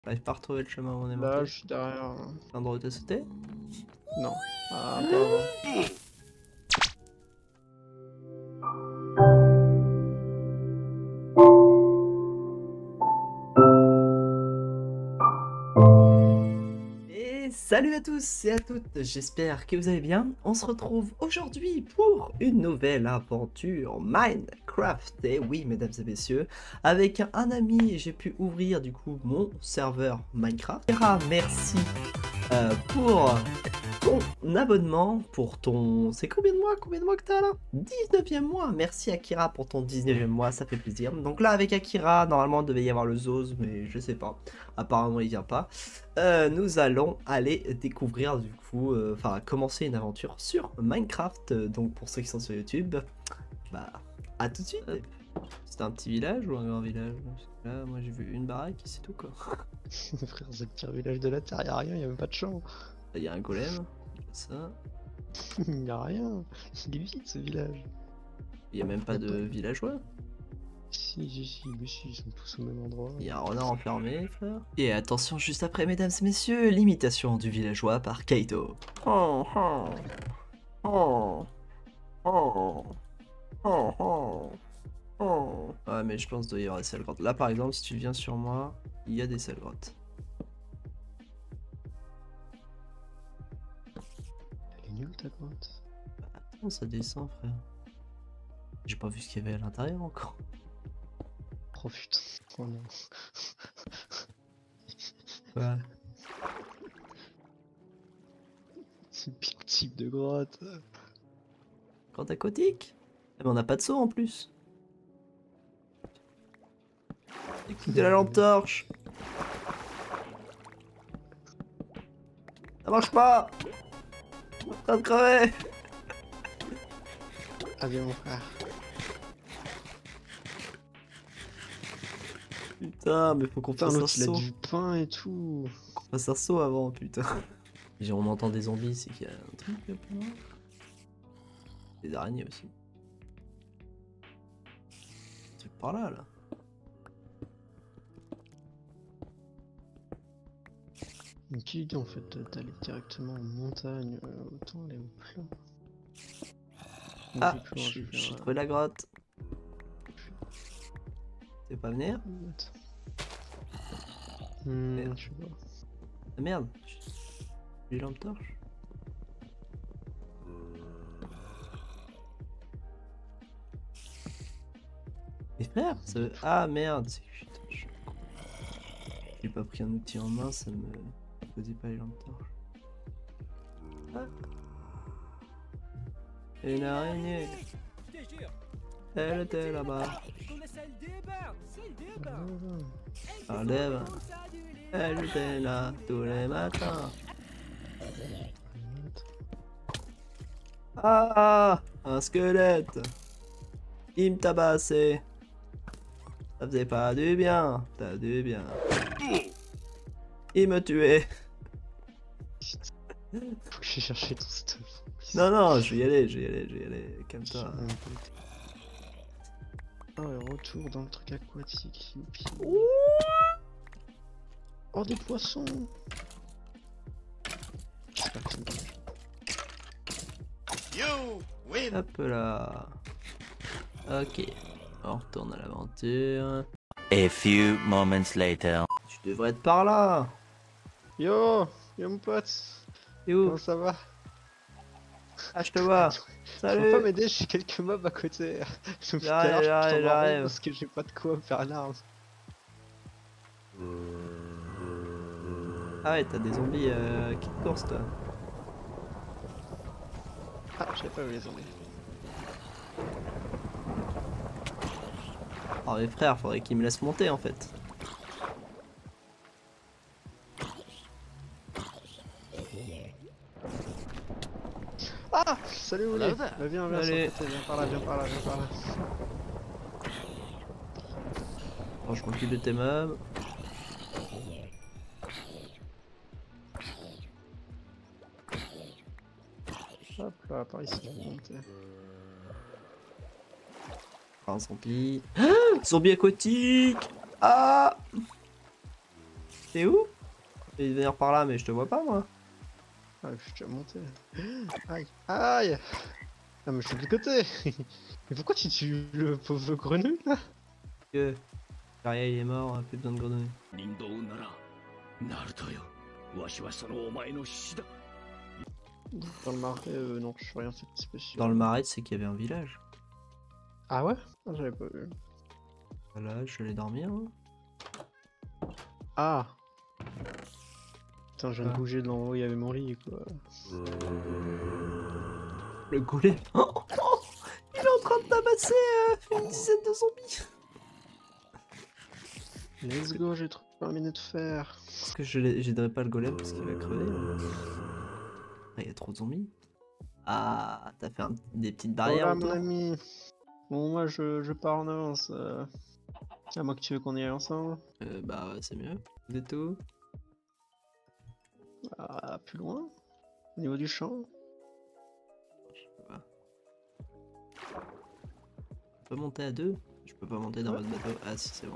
J'arrive pas à retrouver le chemin où on est Là, monté. je suis derrière. L'endroit où t'as sauté? Non. Ah, pas avant. Et salut à tous et à toutes, j'espère que vous allez bien. On se retrouve aujourd'hui pour une nouvelle aventure Minecraft. Et oui, mesdames et messieurs, avec un ami, j'ai pu ouvrir du coup mon serveur Minecraft. Merci pour ton abonnement, pour ton... C'est combien de mois que t'as là? 19e mois. Merci Akira pour ton 19e mois, ça fait plaisir. Donc là avec Akira, normalement il devait y avoir le Zoz, mais je sais pas. Apparemment il vient pas. Nous allons aller découvrir du coup, enfin commencer une aventure sur Minecraft. Donc pour ceux qui sont sur YouTube, bah à tout de suite. C'était un petit village ou un grand village? Là moi j'ai vu une baraque et c'est tout quoi. Frère, c'est le pire village de la Terre, y'a rien, y'a même pas de champ. Il y a un golem, ça. Y'a rien. Il est vide ce village. Il y a même pas de villageois. Si, mais si, ils sont tous au même endroit. Il y a un renard enfermé, frère. Et attention, juste après, mesdames et messieurs, l'imitation du villageois par Kaito. Oh, oh, oh, oh, oh, oh, oh. Ouais, mais je pense qu'il doit y avoir des sales grottes. Là, par exemple, si tu viens sur moi, il y a des sales grottes. Elle est nulle ta grotte. Attends, ça descend, frère. J'ai pas vu ce qu'il y avait à l'intérieur encore. Oh putain. Oh non. Ouais. C'est le pire type de grotte. Grotte aquatique? Mais on n'a pas de seau en plus. Écoute de la lampe torche. Ça marche pas. Je suis en train de crever. Ah bien mon frère. Putain, mais faut qu'on Putain, fasse un l'autre il a saut. du pain et tout. Faut qu'on fasse un saut avant, putain. Si on entend des zombies, c'est qu'il y a un truc là plus loin. Des araignées aussi. Un truc par là, là. Une petite idée en fait d'aller directement en montagne, autant aller au plat. Ah, j'ai trouvé la grotte. Tu veux pas venir? Je sais pas. Ah merde. J'ai une lampe torche. Mais frère, ça... Ah merde, c'est putain, je suis con. J'ai pas pris un outil en main, ça me faisait pas les lampes torches. Ah. Une araignée. Elle était là-bas. Enlève. Elle était là tous les matins. Ah, un squelette. Il me tabassait. Ça faisait pas du bien. T'as du bien. Il me tuait. Faut que j'ai cherché ton stuff. Non, je vais y aller. Calme-toi. Ah ouais, retour dans le truc aquatique. Youpi. Oh, des poissons. J'espère que c'est bon. Hop là. Ok. On retourne à l'aventure. A few moments later. Tu devrais être par là. Yo mon pote. Et où? Comment ça va? Ah, je te vois. Tu Salut. peux pas m'aider, j'ai quelques mobs à côté. Donc tout à l'heure, je t'en j'arrive. parce que j'ai pas de quoi me faire l'arme. Ah ouais, t'as des zombies qui te coursent toi. Ah, j'avais pas vu les zombies. Oh mes frères, faudrait qu'ils me laissent monter en fait. Ah, salut Oulé. Bah, viens, sur Allez. le côté, viens par là. Bon, je m'occupe de tes mobs. Hop là, par ici, je vais monter. Un zombie. Ah, zombie aquatique. Ah. T'es où? Je vais venir par là, mais je te vois pas, moi. Ah, je suis déjà monté. Aïe, aïe. Ah, mais je suis du côté. Mais pourquoi tu tues le pauvre grenouille là? Que Garia, il est mort, plus besoin de grenouilles. 人道ならナルトよわしはそのお前の獅子だ Dans le marais, non, je suis rien fait de spécial. Dans le marais, c'est qu'il y avait un village. Ah ouais? Ah, j'avais pas vu. Voilà, je vais dormir. Hein. Ah! Putain, je viens de Ah. bouger de l'endroit où il y avait mon lit quoi. Le golem. Oh, oh, il est en train de tabasser une dizaine de zombies. Let's go, j'ai trouvé un minute de fer. Parce que j'aiderai pas le golem parce qu'il va crever. Ah, il y a trop de zombies. Ah, t'as fait des petites barrières Voilà mon autour. ami. Bon, moi je pars en avance. À moi que tu veux qu'on y aille ensemble. Bah ouais, c'est mieux. Vous êtes où? Ah, plus loin. Au niveau du champ. On peut monter à deux? Je peux pas monter dans votre bateau. Ah si, c'est bon.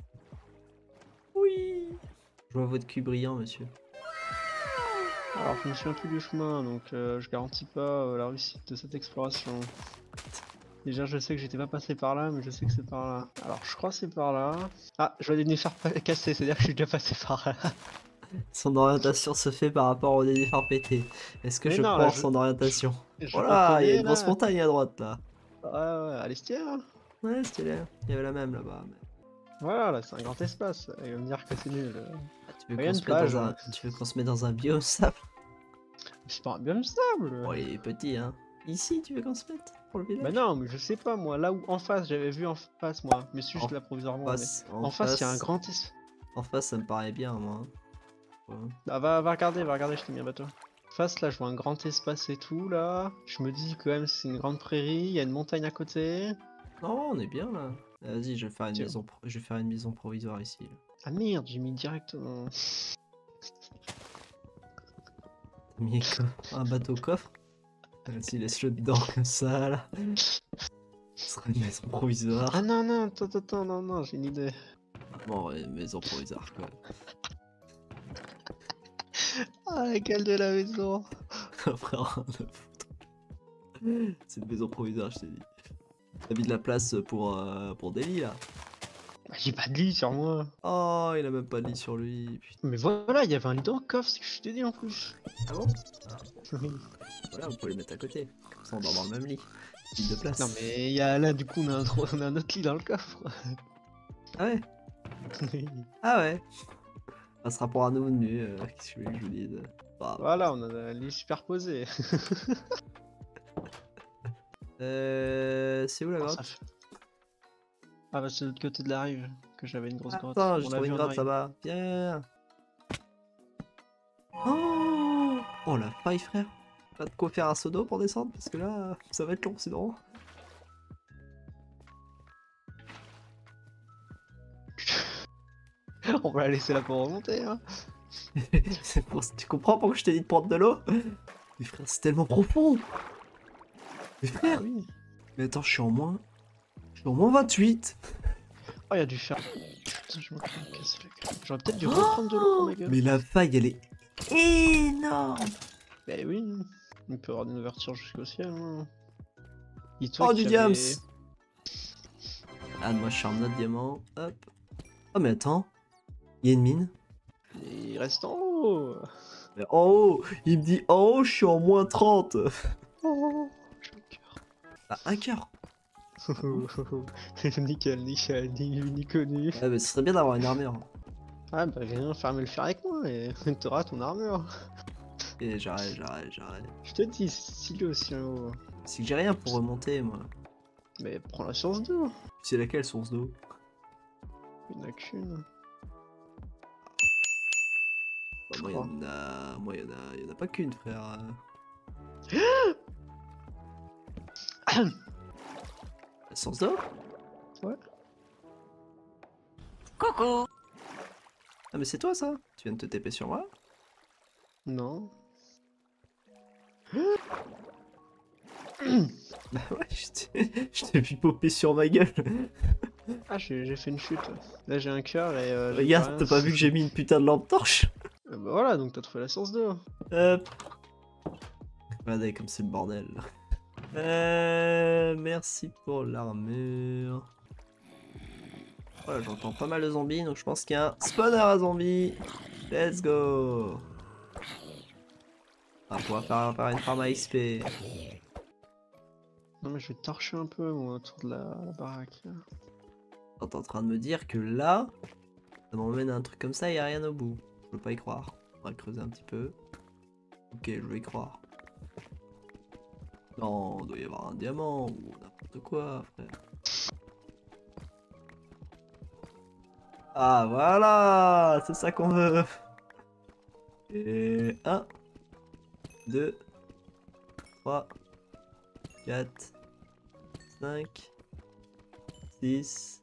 Oui. Je vois votre cul brillant, monsieur. Alors, je me souviens plus du chemin, donc je garantis pas la réussite de cette exploration. Déjà, je sais que j'étais pas passé par là, mais je sais que c'est par là. Alors, je crois que c'est par là. Ah, je vois des nénuphars cassés, c'est-à-dire que je suis déjà passé par là. Son orientation se fait par rapport au nénuphar pété. Est-ce que Mais je non, crois là, en son orientation? Je Voilà, il y a reconnais, une grosse là. montagne à droite là. Ouais, ouais, à l'estière. Ouais, stylé. Il y avait la même là-bas. Mais... Voilà, là, c'est un grand espace. Il va me dire que c'est nul. Ah, tu veux Il y a qu'on une se mette plage, dans hein. tu veux qu'on se mette dans un biome sable? C'est pas un biome stable. Bon, il est petit, hein. Ici, tu veux qu'on se mette pour le village? Bah non, mais je sais pas, moi, là où en face, j'avais vu en face, moi. Mais c'est juste En là provisoirement. En En face, il y a un grand espace. En face, ça me paraît bien, moi. Ouais. Ah, va regarder, je t'ai mis un bateau. Face, là, je vois un grand espace et tout, là. Je me dis quand même, c'est une grande prairie, il y a une montagne à côté. Non, on est bien là. Vas-y, je vais faire une Tiens. maison, je vais faire une maison provisoire ici. Là. Ah merde, j'ai mis directement. T'as mis un bateau coffre. Vas-y, laisse-le dedans comme ça là. Ce sera une maison provisoire. Ah non, non, attends, non, j'ai une idée. Bon, ouais, une maison provisoire quoi. Ah, la gueule de la maison. Après, rien à foutre. C'est une maison provisoire, je t'ai dit. T'as mis de la place pour des lits là. Bah, j'ai pas de lit sur moi. Oh, il a même pas de lit sur lui. Putain. Mais voilà, il y avait un lit dans le coffre, c'est ce que je t'ai dit en plus. Ah bon? Voilà, vous pouvez les mettre à côté. Comme ça, on dort dans le même lit. Lit de place. Non mais y a, là, du coup, on a un autre lit dans le coffre. Ah ouais? Ah ouais. Ça sera pour un nouveau venu. Qu'est-ce que je vous dise? Bah, Voilà, on a un lit superposé. c'est où la Ça grotte? fait- Ah bah c'est de l'autre côté de la rive que j'avais une grosse grotte. Attends, j'ai On l'a trouvé vu une en grotte arrive. là-bas. Viens. Oh, oh la faille, frère. Pas de quoi faire un seau d'eau pour descendre parce que là, ça va être long sinon. On va la laisser là pour remonter, hein. Tu comprends pourquoi je t'ai dit de prendre de l'eau? Mais frère, c'est tellement profond. Mais frère, Oui. mais attends, je suis en moins 28. Oh, y a du fer. Putain, je me casse la gueule. J'aurais peut-être dû reprendre de l'eau pour ma gueule. Mais la faille, elle est énorme. Bah oui, on peut avoir une ouverture jusqu'au ciel. Hein. Et Oh, qui du diams. avait- Ah, moi je suis en autre diamant. Hop. Oh, mais attends. Il y a une mine. Il reste en haut. Mais en haut, il me dit en haut, je suis en moins 30. Oh, j'ai le cœur. Ah, un cœur. Nickel, ni connu. Ah, mais ce serait bien d'avoir une armure. Ah bah viens fermer le fer avec moi et t'auras ton armure. Et j'arrête. Je te dis, c'est stylé aussi en haut. C'est que j'ai rien pour remonter, moi. Mais prends la source d'eau. C'est laquelle source d'eau? Il n'y en a qu'une. Bah, moi, il y en a pas qu'une, frère. La source d'eau? Ouais. Coucou. Ah, mais c'est toi ça? Tu viens de te TP sur moi? Non. Bah ouais, je t'ai vu popper sur ma gueule. Ah, j'ai fait une chute. Là, j'ai un cœur et. j'ai Regarde, rien. t'as pas vu que j'ai mis une putain de lampe torche? Bah voilà, donc t'as trouvé la source d'eau. Hop. Regardez comme c'est le bordel. Merci pour l'armure. Voilà, j'entends pas mal de zombies, donc je pense qu'il y a un spawner à zombies. Let's go. On va pouvoir faire une farm à XP. Non, mais je vais torcher un peu moi, autour de la baraque. Là. T'es en train de me dire que là, ça m'emmène à un truc comme ça et y a rien au bout. Je peux pas y croire. On va creuser un petit peu. Ok, je vais y croire. Non, il doit y avoir un diamant ou n'importe quoi, frère. Ah, voilà, c'est ça qu'on veut. Et 1, 2, 3, 4, 5, 6,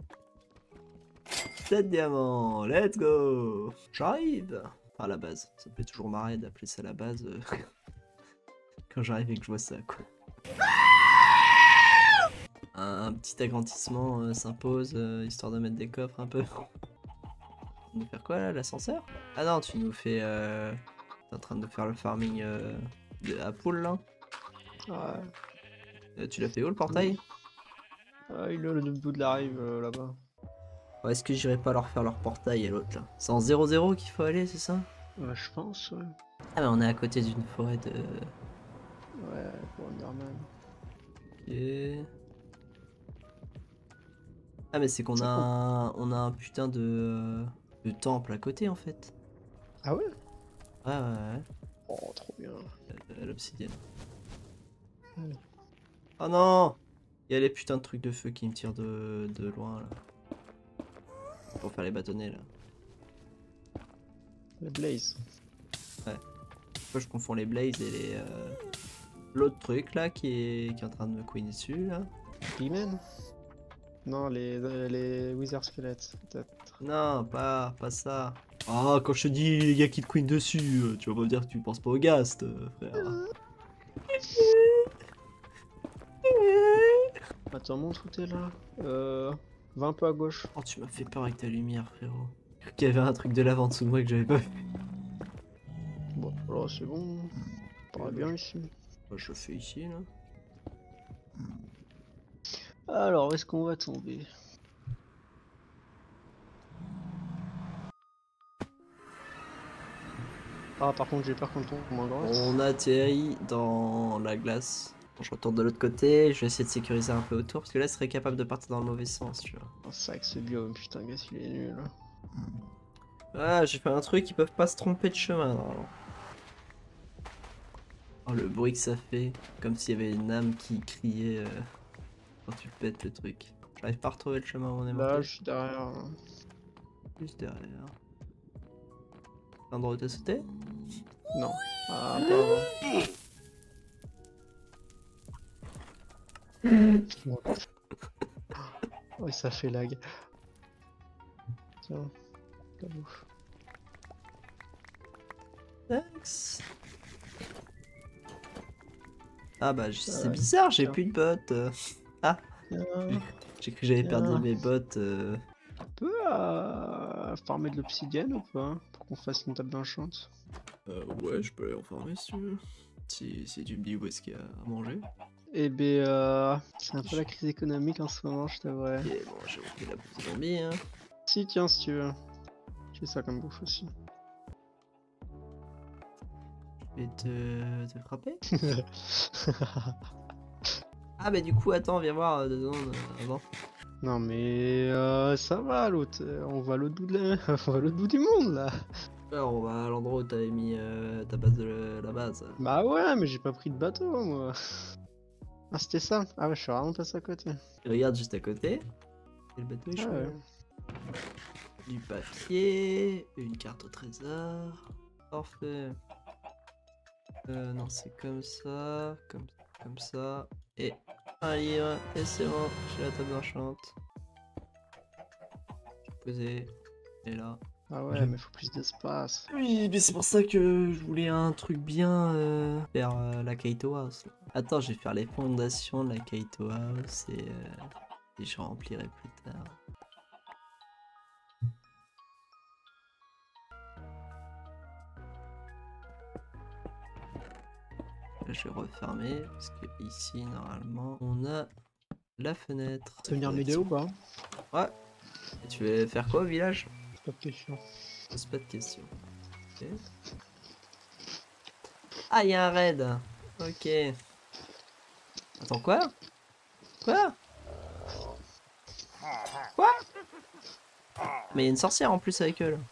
7 diamants. Let's go. J'arrive. À la base, ça me fait toujours marrer d'appeler ça la base quand j'arrive et que je vois ça, quoi. Un petit agrandissement s'impose, histoire de mettre des coffres un peu. Tu nous faire quoi là, l'ascenseur? Ah non, tu nous fais... T'es en train de faire le farming à poule là? Ouais. Tu l'as fait où le portail? Ah, il est au bout de la rive là-bas. Ouais, est-ce que j'irai pas leur faire leur portail à l'autre là? C'est en 0-0 qu'il faut aller, c'est ça? Ouais, je pense, ouais. Ah mais on est à côté d'une forêt de... Ouais, pour Underman. Ok. Ah mais c'est qu'on Ça a compte. on a un putain de temple à côté en fait. Ah ouais? Ouais ouais ouais, Oh, trop bien. l'obsidienne. Ouais. Oh non! Il y a les putains de trucs de feu qui me tirent de loin là. Pour faire les bâtonnets là. Le Blaze. Moi je confonds les blazes et les l'autre truc là qui est en train de me couiner dessus là. Pigmen? Non, les Wither Skeletons, peut-être. Non, pas ça. Ah, quand je te dis les gars qui te queen dessus, tu vas pas me dire que tu penses pas au ghast, frère. Attends, montre où t'es là. Va un peu à gauche. Oh, tu m'as fait peur avec ta lumière, frérot. J'ai cru qu'il y avait un truc de lave en dessous de moi que j'avais pas vu. Bon, là, c'est bon. Ça paraît bien ici. Moi, je le fais ici, là. Alors, où est-ce qu'on va tomber? Ah, par contre, j'ai peur qu'on tombe en grosse. On atterrit dans la glace. Bon, je retourne de l'autre côté, je vais essayer de sécuriser un peu autour, parce que là, ce serait capable de partir dans le mauvais sens, tu vois. Oh, c'est vrai que ce biome, putain, gars, il est nul. Ah, j'ai fait un truc, ils peuvent pas se tromper de chemin, normalement. Oh, le bruit que ça fait, comme s'il y avait une âme qui criait quand tu pètes le truc. J'arrive pas à retrouver le chemin où on est monté. Là, je suis derrière. Hein. Juste derrière. T'as un droit de sauter? Non. Ah, pas avant. Ouais, ça fait lag. Tiens, la bouffe. Thanks. Ah bah c'est Ouais, bizarre, j'ai tiens. plus de bottes. Ah, Tiens, j'ai cru que j'avais perdu tiens. mes bottes. Tu peux farmer de l'obsidienne ou pas? Pour qu'on fasse une table d'enchant. Ouais, je peux aller en farmer si tu veux. Si tu me dis où est-ce qu'il y a à manger. Eh ben, c'est un peu la crise économique en ce moment, je t'avouerai. Et bon, j'ai repris la bouffe de zombie, hein. Si, tiens, si tu veux. J'ai ça comme bouffe aussi. Je vais te frapper. Ah bah du coup, attends, viens voir 2 secondes avant. Non mais ça va l'autre, on va à l'autre bout, on va à l'autre bout du monde là. Alors, on va à l'endroit où t'avais mis ta base de la base. Bah ouais, mais j'ai pas pris de bateau moi. Ah c'était ça? Ah ouais, je suis vraiment passé à côté. Et regarde juste à côté. Et le bateau est Ah chaud. ouais. Du papier, une carte au trésor. Parfait. Non, c'est comme ça, comme ça. Et un livre, et c'est bon, j'ai la table d'enchant. J'ai posé, et là. Ah ouais, mais faut plus d'espace. Oui, mais c'est pour ça que je voulais un truc bien vers la Kaito House. Attends, je vais faire les fondations de la Kaito House et Et je remplirai plus tard. Là, je vais refermer parce que ici normalement on a la fenêtre. Tu veux venir m'aider ou pas? Ouais. Et tu veux faire quoi au village? C'est pas de question. Pose pas de questions. Ok. Ah, il y a un raid. Ok. Attends, quoi? Quoi? Quoi? Mais il y a une sorcière en plus avec eux là.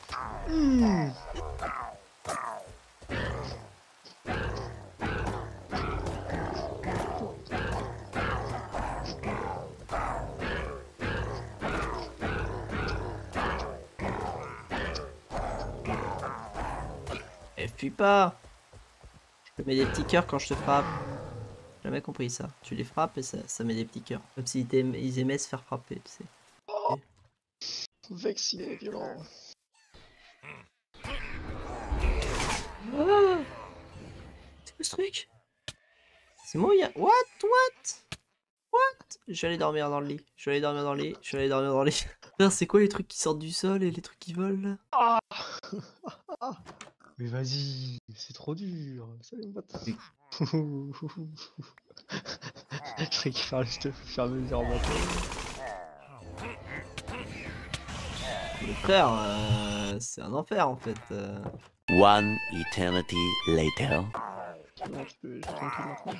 Et fuis pas! Je te mets des petits cœurs quand je te frappe. J'ai jamais compris ça. Tu les frappes et ça met des petits cœurs. Comme s'ils ils aimaient se faire frapper, tu sais. Vexé et violent. Ah, c'est quoi ce truc? C'est moi, il y a... What? Je vais aller dormir dans le lit. Je vais aller dormir dans le lit. Je vais aller dormir dans le lit. Putain, c'est quoi les trucs qui sortent du sol et les trucs qui volent là? Mais vas-y, c'est trop dur. Salut mon pote. Oui. Je récupère le stuff au fur et à mesure en bateau. Mais frère, c'est un enfer en fait. One eternity later. Non, je peux tranquille maintenant.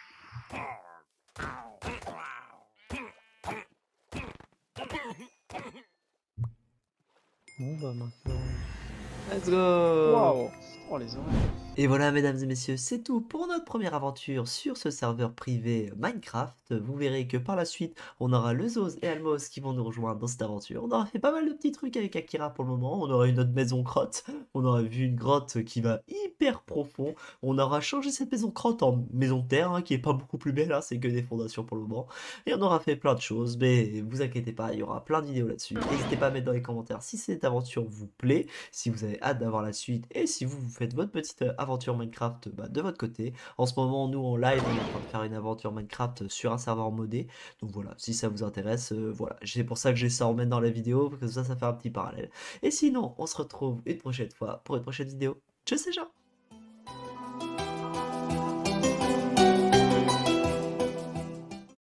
Bon bah maintenant. Let's go! Waouh! Oh les oreilles. Et voilà, mesdames et messieurs, c'est tout pour notre première aventure sur ce serveur privé Minecraft. Vous verrez que par la suite, on aura le Zoz et Almos qui vont nous rejoindre dans cette aventure. On aura fait pas mal de petits trucs avec Akira pour le moment. On aura eu notre maison grotte. On aura vu une grotte qui va hyper profond. On aura changé cette maison grotte en maison de terre, hein, qui est pas beaucoup plus belle, hein, c'est que des fondations pour le moment. Et on aura fait plein de choses, mais vous inquiétez pas, il y aura plein de vidéos là-dessus. N'hésitez pas à mettre dans les commentaires si cette aventure vous plaît, si vous avez hâte d'avoir la suite, et si vous faites votre petite aventure Minecraft de votre côté. En ce moment, nous en live, on est en train de faire une aventure Minecraft sur un serveur modé. Donc voilà, si ça vous intéresse, voilà. C'est pour ça que j'ai ça en mettre dans la vidéo, parce que ça fait un petit parallèle. Et sinon, on se retrouve une prochaine fois pour une prochaine vidéo. Tchuss les gens!